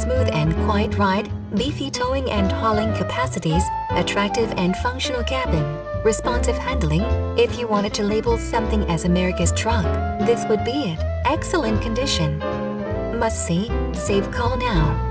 smooth and quiet ride, beefy towing and hauling capacities, attractive and functional cabin, responsive handling. If you wanted to label something as America's truck, this would be it. Excellent condition. Must see, save call now.